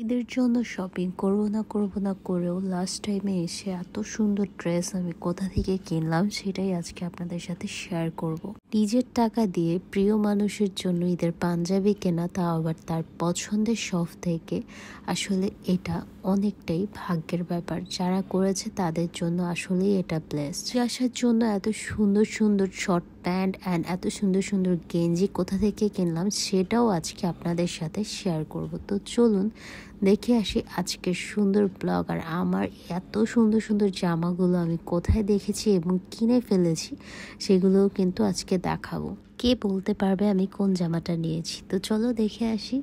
ঈদের জন্য শপিং করব না করেও লাস্ট টাইমে এসে এত সুন্দর ড্রেস আমি কোথা থেকে কিনলাম সেটাই আজকে আপনাদের সাথে শেয়ার করব। নিজের টাকা দিয়ে প্রিয় মানুষের জন্য ঈদের পাঞ্জাবি কেনা, তা আবার তার পছন্দের শপ থেকে, আসলে এটা অনেকটাই ভাগ্যের ব্যাপার। যারা করেছে তাদের জন্য আসলেই এটা ব্লেসড। আসার জন্য এত সুন্দর সুন্দর শর্ট প্যান্ট অ্যান্ড এত সুন্দর সুন্দর গেঞ্জি কোথা থেকে কিনলাম সেটাও আজকে আপনাদের সাথে শেয়ার করব। তো চলুন দেখে আসি আজকের সুন্দর ব্লগ। আর আমার এত সুন্দর সুন্দর জামাগুলো আমি কোথায় দেখেছি এবং কিনে ফেলেছি সেগুলোও কিন্তু আজকে দেখাবো। কে বলতে পারবে আমি কোন জামাটা নিয়েছি? তো চলো দেখে আসি।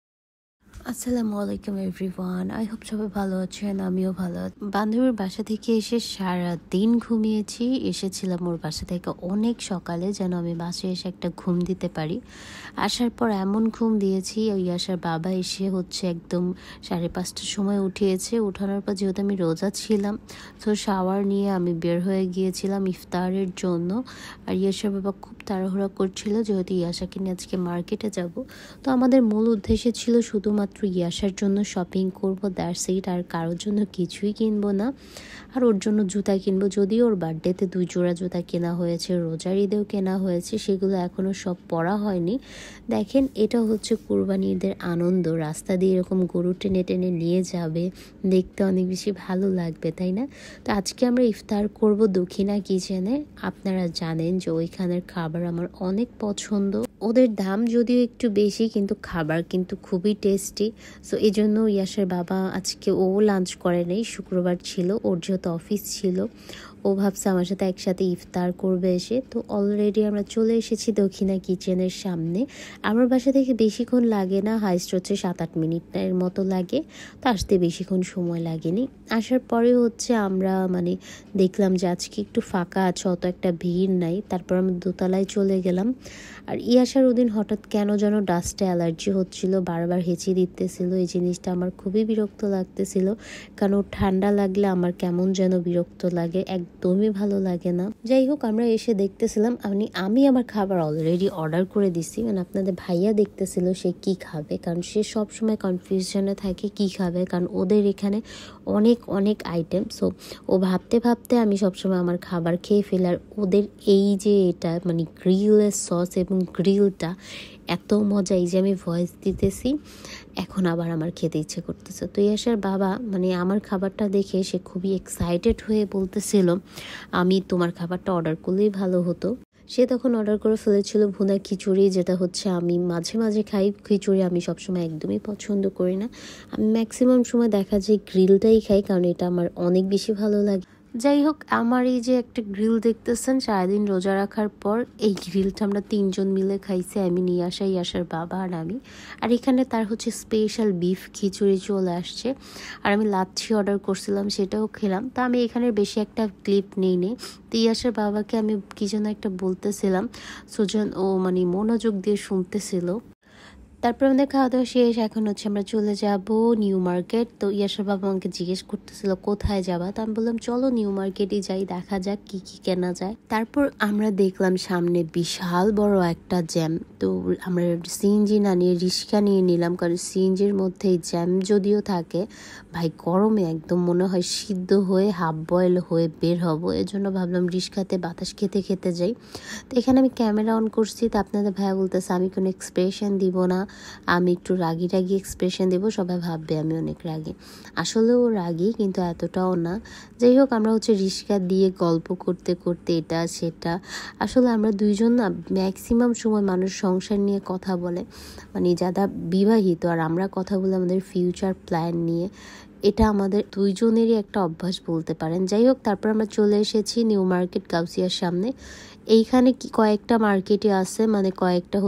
আসসালামু আলাইকুম এভরিওয়ান, আই হোপ সবাই ভালো আছেন, আমিও ভালো আছি। বান্ধবীর বাসা থেকে এসে সারা দিন ঘুমিয়েছি। এসেছিলাম ওর বাসা থেকে অনেক সকালে, যেন আমি বাসায় এসে একটা ঘুম দিতে পারি। আসার পর এমন ঘুম দিয়েছি, ওই আসার বাবা এসে একদম 5:30টার সময় উঠিয়েছে। উঠানোর পর যেহেতু আমি রোজা ছিলাম, তো শাওয়ার নিয়ে আমি বের হয়ে গিয়েছিলাম ইফতারের জন্য। আর ইয়াসার বাবা খুব তাড়াহুড়া করছিল, যেহেতু ইয়াসাকে নিয়ে আজকে মার্কেটে যাব। তো আমাদের মূল উদ্দেশ্য ছিল শুধুমাত্র ইয়াসার জন্য শপিং করব, দ্যাটস ইট। আর কারোর জন্য কিছুই কিনবো না। আর ওর জন্য জুতা কিনবো, যদিও ওর বার্থডেতে 2 জোড়া জুতা কেনা হয়েছে, রোজার ঈদেও কেনা হয়েছে, সেগুলো এখনও সব পরা হয়নি। দেখেন, এটা হচ্ছে কুরবানি ঈদের আনন্দ। রাস্তা দিয়ে এরকম গরু টেনে টেনে নিয়ে যাবে, দেখতে অনেক বেশি ভালো লাগবে, তাই না? তো আজকে আমরা ইফতার করব দক্ষিণা কিচেনে। আপনারা জানেন যে ওইখানের খাবার আমার অনেক পছন্দ। ওদের দাম যদিও একটু বেশি, কিন্তু খাবার কিন্তু খুবই টেস্টি। সো এই জন্য ইয়াসের বাবা আজকে লাঞ্চ করে নেই, শুক্রবার ছিল, ওর যেহেতু অফিস ছিল, ও ভাবছে আমার সাথে একসাথে ইফতার করবে এসে। তো অলরেডি আমরা চলে এসেছি দক্ষিণা কিচেনের সামনে। আমার বাসা থেকে বেশিক্ষণ লাগে না, হাইস্ট হচ্ছে 7-8 মিনিটের মতো লাগে। তো আসতে বেশিক্ষণ সময় লাগেনি। আসার পরে আমরা দেখলাম যে আজকে একটু ফাঁকা আছে, অত একটা ভিড় নাই। তারপর আমরা দোতলায় চলে গেলাম। আর ইয়াসার ওদিন হঠাৎ কেন যেন ডাস্টে অ্যালার্জি হচ্ছিল, বারবার হেঁচি দিতেছিল। এই জিনিসটা আমার খুবই বিরক্ত লাগতেছিল, কারণ ওর ঠান্ডা লাগলে আমার কেমন যেন বিরক্ত লাগে, একদমই ভালো লাগে না। যাই হোক, আমরা এসে দেখতেছিলাম, আমি আমার খাবার অলরেডি অর্ডার করে দিছি। আপনাদের ভাইয়া দেখতেছিল সে কি খাবে, কারণ সে সব সময় কনফিউশনে থাকে কি খাবে, কারণ ওদের এখানে অনেক অনেক আইটেম। সো ও ভাবতে ভাবতে আমি সবসময় আমার খাবার খেয়ে ফেলি। আর ওদের এই যে এটা গ্রিলের সস এবং গ্রিলটা এত মজা, এই যে আমি ভয়েস দিতেছি এখন আবার আমার খেতে ইচ্ছে করতেছে। তো ইয়াসার বাবা আমার খাবারটা দেখে সে খুবই এক্সাইটেড হয়ে বলতেছিল, আমি তোমার খাবারটা অর্ডার করলেই ভালো হতো। সে তখন অর্ডার করে ফেলেছিল ভুনা খিচুড়ি, যেটা আমি মাঝে মাঝে খাই। খিচুড়ি আমি সবসময় একদমই পছন্দ করি না, আমি ম্যাক্সিমাম সময় দেখা যায় গ্রিলটাই খাই, কারণ এটা আমার অনেক বেশি ভালো লাগে। যাই হোক, আমার এই যে একটা গ্রিল দেখতেছেন, সারাদিন রোজা রাখার পর এই গ্রিলটা আমরা 3 জন মিলে খাইছি, আমি নিয়ে আসার বাবা আর আমি। আর এখানে তার স্পেশাল বিফ খিচুড়ি চলে আসছে। আর আমি লাচ্ছি অর্ডার করছিলাম, সেটাও খেলাম। তো আমি এখানের বেশি একটা ক্লিপ নেই। তো ইয়াসের বাবাকে আমি কি যেন একটা বলতেছিলাম, সুজন ও মনোযোগ দিয়ে শুনতেছিল। তারপর আমাদের খাওয়া দাওয়া শেষ। এখন আমরা চলে যাব নিউ মার্কেট। তো ইয়াসার বাবা আমাকে জিজ্ঞেস করতেছিল কোথায় যাবা, তো আমি বললাম চলো নিউ মার্কেটই যাই, দেখা যাক কি কি কেনা যায়। তারপর আমরা দেখলাম সামনে বিশাল বড় একটা জ্যাম। তো আমরা সিএনজি না নিয়ে রিক্সা নিয়ে নিলাম, কারণ সিএনজির মধ্যে জ্যাম যদিও থাকে, ভাই গরমে একদম মনে হয় সিদ্ধ হয়ে হাফ বয়েল হয়ে বের হবো। এজন্য ভাবলাম রিক্সাতে বাতাস খেতে খেতে যাই। তো এখানে আমি ক্যামেরা অন করছি, তো আপনাদের ভাইয়া বলতেছে আমি কোনো এক্সপ্রেশন দিব না, আমি একটু রাগি রাগি এক্সপ্রেশন দেবো, সবাই ভাববে আমি অনেক রাগি। আসলেও রাগি, কিন্তু এতটাও না। যাই হোক, আমরা রিক্সা দিয়ে গল্প করতে করতে এটা সেটা, আসলে আমরা দুইজন না ম্যাক্সিমাম সময় মানুষ সংসার নিয়ে কথা বলে, যারা বিবাহিত, আর আমরা কথা বলে আমাদের ফিউচার প্ল্যান নিয়ে। এটা আমাদের দুইজনেরই একটা অভ্যাস বলতে পারেন। যাই হোক, তারপর আমরা চলে এসেছি নিউ মার্কেট গাউসিয়ার সামনে। এইখানে কয়েকটা মার্কেটে আছে, কয়েকটা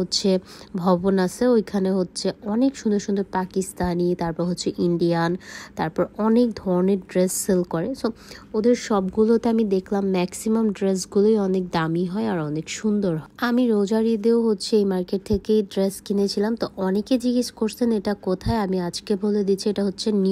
ভবন আছে, ওইখানে অনেক সুন্দর সুন্দর পাকিস্তানি, তারপর ইন্ডিয়ান, তারপর অনেক ধরনের ড্রেস সেল করে। সো ওদের সবগুলোতে আমি দেখলাম ম্যাক্সিমাম ড্রেসগুলোই অনেক দামি হয় আর অনেক সুন্দর হয়। আমি রোজার ঈদেও এই মার্কেট থেকেই ড্রেস কিনেছিলাম। তো অনেকে জিজ্ঞেস করছেন এটা কোথায়, আমি আজকে বলে দিচ্ছি, এটা নিউ মার্কেট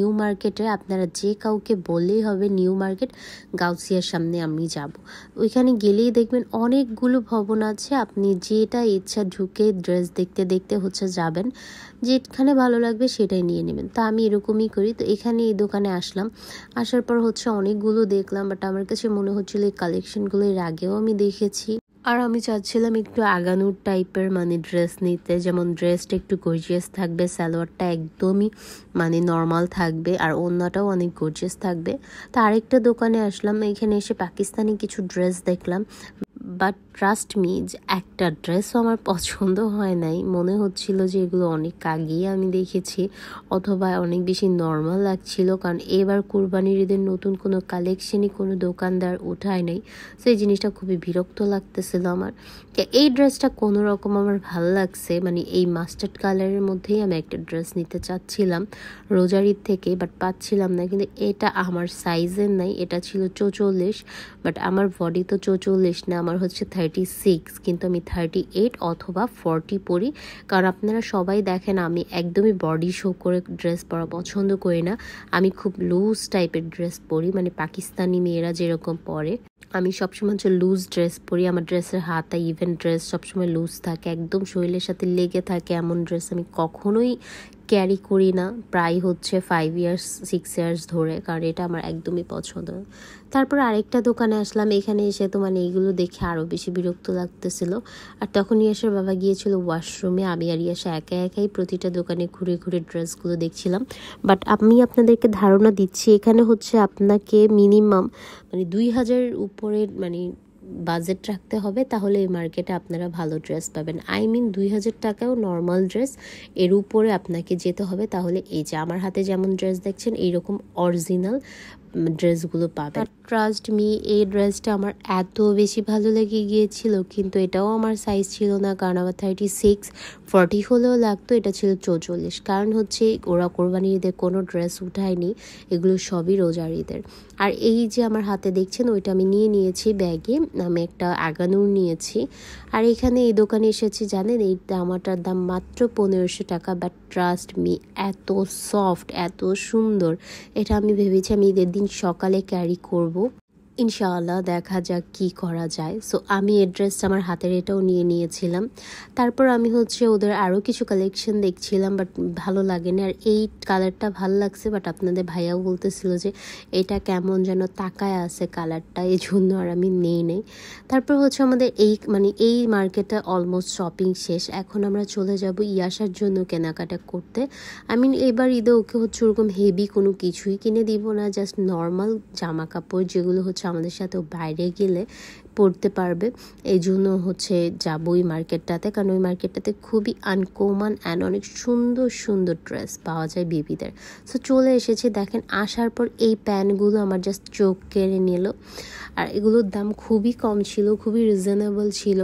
মার্কেটে আপনারা যে কাউকে বললেই হবে নিউ মার্কেট গাউসিয়ার সামনে আমি যাব। ওইখানে গেলেই দেখবেন অনেকগুলো ভবন আছে, আপনি যেটা ইচ্ছা ঢুকে ড্রেস দেখতে দেখতে হচ্ছে যাবেন, যেখানে ভালো লাগবে সেটাই নিয়ে নেবেন। তো আমি এরকমই করি। তো এখানে এই দোকানে আসলাম, আসার পর হচ্ছে অনেকগুলো দেখলাম, বাট আমার কাছে মনে হচ্ছিল এই কালেকশনগুলো এর আগেও আমি দেখেছি। আর আমি চাচ্ছিলাম একটু আগানোর টাইপের মানে ড্রেস নিতে, যেমন ড্রেসটা একটু গর্জিয়াস থাকবে, সালোয়ারটা একদমই মানে নর্মাল থাকবে, আর ওড়নাটাও অনেক গর্জিয়াস থাকবে। তো আরেকটা দোকানে আসলাম, এখানে এসে পাকিস্তানি কিছু ড্রেস দেখলাম, বাট ট্রাস্ট মি যে একটা ড্রেসও আমার পছন্দ হয় নাই। মনে হচ্ছিল যে এগুলো অনেক আগেই আমি দেখেছি, অথবা অনেক বেশি নর্মাল লাগছিল, কারণ এবার কুরবানির ঈদের নতুন কোনো কালেকশনই কোনো দোকানদার উঠায় নাই। তো এই জিনিসটা খুবই বিরক্ত লাগতেছিল আমার। এই ড্রেসটা কোনো রকম আমার ভালো লাগছে, মানে এই মাস্টার্ড কালারের মধ্যেই আমি একটা ড্রেস নিতে চাচ্ছিলাম রোজার ঈদ থেকে, বাট পাচ্ছিলাম না। কিন্তু এটা আমার সাইজের নাই, এটা ছিল 44, বাট আমার বডি তো 44 না, আমার হচ্ছে 36, কিন্তু আমি 38 অথবা 40 পরি। কারণ আপনারা সবাই দেখেন আমি একদমই বডি শো করে ড্রেস পরা পছন্দ করি না, আমি খুব লুজ টাইপের ড্রেস পরি, মানে পাকিস্তানি মেয়েরা যেরকম পরে আমি সবসময় হচ্ছে লুজ ড্রেস পরি। আমার ড্রেসের হাতা ইভেন ড্রেস সবসময় লুজ থাকে, একদম শরীরের সাথে লেগে থাকে এমন ড্রেস আমি কখনোই ক্যারি করি না, প্রায় হচ্ছে 5 ইয়ার্স 6 ইয়ার্স ধরে, কারণ এটা আমার একদমই পছন্দ। তারপর আরেকটা দোকানে আসলাম, এখানে এসে তো মানে এইগুলো দেখে আরও বেশি বিরক্ত লাগতেছিল। আর তখন ইয়াসার বাবা গিয়েছিল ওয়াশরুমে, আমি আর ইয়াসা একা একাই প্রতিটা দোকানে ঘুরে ঘুরে ড্রেসগুলো দেখছিলাম। বাট আমি আপনাদেরকে ধারণা দিচ্ছি, এখানে হচ্ছে আপনাকে মিনিমাম মানে 2000 উপরের মানে বাজেট রাখতে হবে, তাহলে এই মার্কেটে আপনারা ভালো ড্রেস পাবেন। আই মিন 2000 টাকাও নর্মাল ড্রেস, এর উপরে আপনাকে যেতে হবে, তাহলে এই যে আমার হাতে যেমন ড্রেস দেখছেন এইরকম অরিজিনাল ড্রেসগুলো পাবেন। ট্রাস্ট মি, এই ড্রেসটা আমার এত বেশি ভালো লেগে গিয়েছিল, কিন্তু এটাও আমার সাইজ ছিল না, কারণ আমার 36 40 হলেও লাগতো, এটা ছিল 44। কারণ হচ্ছে ওরা কোরবানির ঈদের কোনো ড্রেস উঠায়নি, এগুলো সবই রোজার ঈদের। আর এই যে আমার হাতে দেখছেন ওইটা আমি নিয়েছি ব্যাগে, আমি একটা আগানুর নিয়েছি। আর এখানে এই দোকানে এসেছি জানেন, এই জামাটার দাম মাত্র 1500 টাকা, বাট ট্রাস্ট মি এত সফট এত সুন্দর, এটা আমি ভেবেছি আমি ঈদের দিন সকালে ক্যারি করব, ইনশাআল্লাহ দেখা যাক কি করা যায়। সো আমি এই ড্রেসটা আমার হাতের এটাও নিয়েছিলাম। তারপর আমি হচ্ছে ওদের আরও কিছু কালেকশন দেখছিলাম, বাট ভালো লাগেনি। আর এই কালারটা ভালো লাগছে, বাট আপনাদের ভাইয়াও বলতেছিল যে এটা কেমন যেন তাকায় আছে কালারটা, এই জন্য আর আমি নেই। তারপর হচ্ছে আমাদের এই মার্কেটটা অলমোস্ট শপিং শেষ, এখন আমরা চলে যাব ইয়াসার জন্য কেনাকাটা করতে। এবার ঈদে ওকে হচ্ছে ওরকম হেভি কোনো কিছুই কিনে দিব না, জাস্ট নর্মাল জামা কাপড় যেগুলো হচ্ছে আমাদের সাথেও বাইরে গেলে পড়তে পারবে, এই জন্য হচ্ছে যাবো ওই মার্কেটটাতে, কারণ ওই মার্কেটটাতে খুবই আনকমন অ্যান্ড অনেক সুন্দর সুন্দর ড্রেস পাওয়া যায় বেবিদের। সো চলে এসেছি, দেখেন আসার পর এই প্যান্টগুলো আমার জাস্ট চোখ কেড়ে নিল। আর এগুলোর দাম খুবই কম ছিল, খুবই রিজনেবল ছিল,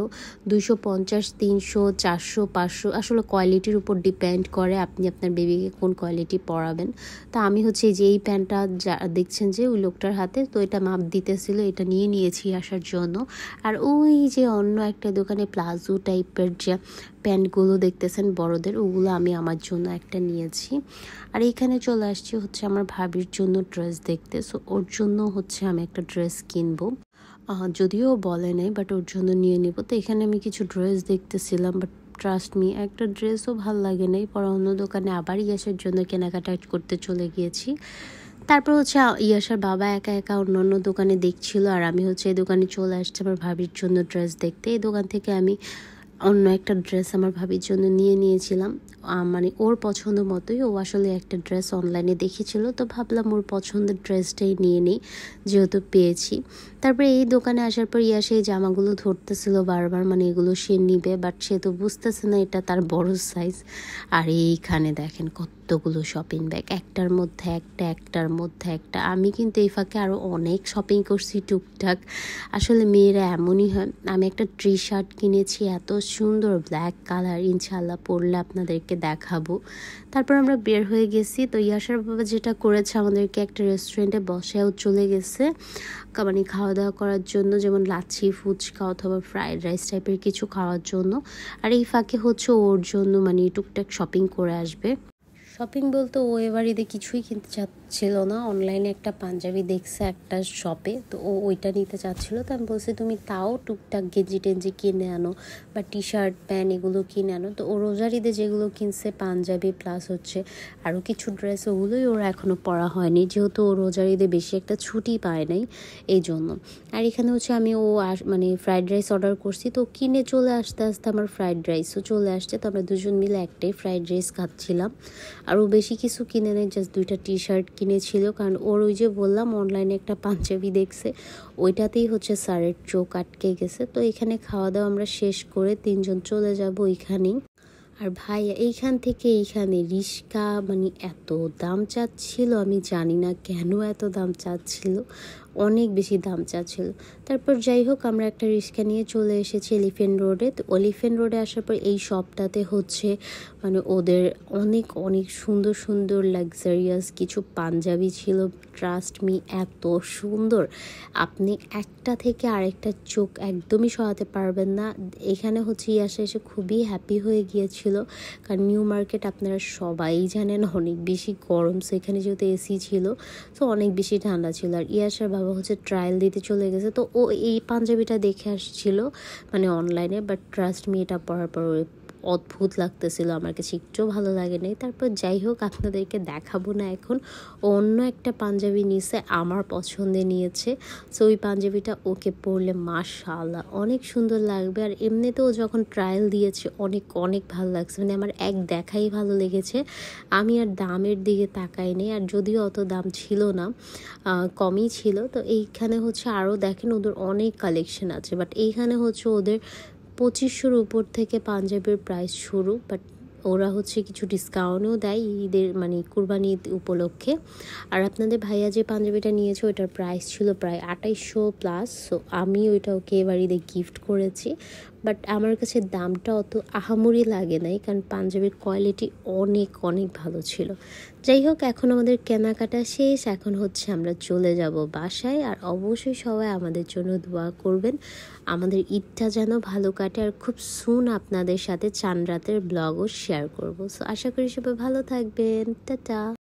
250 300 400 500, আসলে কোয়ালিটির উপর ডিপেন্ড করে আপনি আপনার বেবিকে কোন কোয়ালিটি পরাবেন। তা আমি হচ্ছে যে এই প্যান্টটা যা দেখছেন যে ওই লোকটার হাতে, তো এটা মাপ দিতেছিল, এটা নিয়েছি আসার জন্য। আর ওই যে অন্য একটা দোকানে প্লাজো টাইপের যে প্যান্টগুলো দেখতেছেন বড়দের, ওগুলো আমি আমার জন্য একটা নিয়েছি। আর এখানে চলে আসছি হচ্ছে আমার ভাবির জন্য ড্রেস দেখতে, সো ওর জন্য হচ্ছে আমি একটা ড্রেস কিনবো, যদিও বলে নাই, বাট ওর জন্য নিয়ে নিব। তো এখানে আমি কিছু ড্রেস দেখতেছিলাম, বাট ট্রাস্ট মি একটা ড্রেসও ভাল লাগে নাই, পরে অন্য দোকানে আবার ইয়াসের জন্য কেনাকাটা করতে চলে গিয়েছি। তারপর হচ্ছে ইয়াসার বাবা একা একা অন্য দোকানে দেখছিল, আর আমি হচ্ছে এই দোকানে চলে আসছি আমার ভাবির জন্য ড্রেস দেখতে। এই দোকান থেকে আমি অন্য একটা ড্রেস আমার ভাবির জন্য নিয়েছিলাম, মানে ওর পছন্দ মতোই। ও আসলে একটা ড্রেস অনলাইনে দেখেছিল, তো ভাবলাম ওর পছন্দের ড্রেসটাই নিয়ে নিই যেহেতু পেয়েছি। তারপরে এই দোকানে আসার পর ইয়া সেই জামাগুলো ধরতেছিল বারবার, মানে এগুলো সে নিবে, বাট সে তো বুঝতেছে না এটা তার বড় সাইজ। আর এইখানে দেখেন কতগুলো শপিং ব্যাগ, একটার মধ্যে একটা। আমি কিন্তু এই ফাঁকে আরও অনেক শপিং করছি টুকটাক, আসলে মেয়েরা এমনই হয়। আমি একটা টি শার্ট কিনেছি, এত সুন্দর ব্ল্যাক কালার, ইনশাল্লাহ পরলে আপনাদেরকে দেখাবো। তারপর আমরা বের হয়ে গেছি। তো ইয়াসার বাবা যেটা করেছে, আমাদেরকে একটা রেস্টুরেন্টে বসেও চলে গেছে মানে খাওয়া দাওয়া করার জন্য, যেমন লাচ্ছি ফুচকা অথবা ফ্রাইড রাইস টাইপের কিছু খাওয়ার জন্য। আর এই ফাঁকে হচ্ছে ওর জন্য মানে টুকটাক শপিং করে আসবে। শপিং বলতে ও এবার ঈদে কিছুই কিনতে চাচ্ছিল না, অনলাইনে একটা পাঞ্জাবি দেখছে একটা শপে, তো ও ওইটা নিতে চাচ্ছিলো। তো আমি বলছি তুমি তাও টুকটাক গেঞ্জি টেঞ্জি কিনে আনো বা টি শার্ট প্যান্ট এগুলো কিনে আনো। তো ও রোজার ঈদে যেগুলো কিনছে পাঞ্জাবি প্লাস হচ্ছে আরও কিছু ড্রেস, ওগুলোই ওরা এখনও পরা হয়নি, যেহেতু ও রোজার ঈদে বেশি একটা ছুটি পায় নাই এই জন্য। আর এখানে হচ্ছে আমি মানে ফ্রাইড রাইস অর্ডার করছি, তো কিনে চলে আসতে আসতে আমার ফ্রাইড রাইসও চলে আসছে। তো আমরা দুজন মিলে একটাই ফ্রাইড রাইস খাচ্ছিলাম। আর ও বেশি কিছু কিনে নেয়, জাস্ট 2টা টি শার্ট কিনেছিল, কারণ ওর ওই যে বললাম অনলাইনে একটা পাঞ্জাবি দেখছে, ওইটাতেই হচ্ছে স্যারের চোখ আটকে গেছে। তো এখানে খাওয়া দাওয়া আমরা শেষ করে 3জন চলে যাব ওইখানেই। আর ভাই এইখান থেকে এইখানে রিক্সা মানে এত দাম চাচ্ছিল, আমি জানি না কেন এত দাম চাচ্ছিল, অনেক বেশি দাম চাচ্ছিল। তারপর যাই হোক আমরা একটা রিক্সা নিয়ে চলে এসেছি এলিফ্যান্ট রোডে। তো এলিফ্যান্ট রোডে আসার পর এই শপটাতে হচ্ছে মানে ওদের অনেক অনেক সুন্দর সুন্দর লাক্সারিয়াস কিছু পাঞ্জাবি ছিল। ট্রাস্ট মি, এত সুন্দর আপনি একটা থেকে আরেকটা চোখ একদমই সরাতে পারবেন না। এখানে হচ্ছে ইয়াসা এসে খুবই হ্যাপি হয়ে গিয়েছিল, কারণ নিউ মার্কেট আপনারা সবাই জানেন অনেক বেশি গরম, সেখানে যেহেতু এসি ছিল তো অনেক বেশি ঠান্ডা ছিল। আর ইয়াসার বাবা হচ্ছে ট্রায়াল দিতে চলে গেছে, তো ও এই পাঞ্জাবিটা দেখে আসছিল মানে অনলাইনে, বাট ট্রাস্ট মি এটা পরার পর অদ্ভুত লাগতেছিল, আমার কাছে একটু ভালো লাগে নাই। তারপর যাই হোক আপনাদেরকে দেখাবো না এখন, অন্য একটা পাঞ্জাবি নিয়েছে আমার পছন্দে নিয়েছে। সো ওই পাঞ্জাবিটা ওকে পরলে মাশাআল্লাহ অনেক সুন্দর লাগবে। আর এমনিতেও যখন ট্রায়াল দিয়েছে অনেক অনেক ভালো লাগছে, মানে আমার এক দেখাই ভালো লেগেছে, আমি আর দামের দিকে তাকাই নেই। আর যদিও অত দাম ছিল না, কমই ছিল। তো এইখানে হচ্ছে আরও দেখেন ওদের অনেক কালেকশন আছে, বাট এইখানে হচ্ছে ওদের 2500-র উপর থেকে পাঞ্জাবির প্রাইস শুরু, বাট ওরা হচ্ছে কিছু ডিসকাউন্টও দেয় ঈদের মানে কুরবানি ঈদ উপলক্ষে। আর আপনাদের ভাইয়া যে পাঞ্জাবিটা নিয়েছে ওইটার প্রাইস ছিল প্রায় 2800+। সো আমি ওইটা ওকে এবার ঈদে গিফট করেছি, বাট আমার কাছে দামটা অত আহামরি লাগে নাই, কারণ পাঞ্জাবির কোয়ালিটি অনেক অনেক ভালো ছিল। যাই হোক এখন আমাদের কেনাকাটা শেষ, এখন হচ্ছে আমরা চলে যাব বাসায়। আর অবশ্যই সবাই আমাদের জন্য দোয়া করবেন, আমাদের ঈদটা যেন ভালো কাটে। আর খুব সুন আপনাদের সাথে চাঁদ রাতের ব্লগও শেয়ার করব। সো আশা করি সবাই ভালো থাকবেন, টাটা।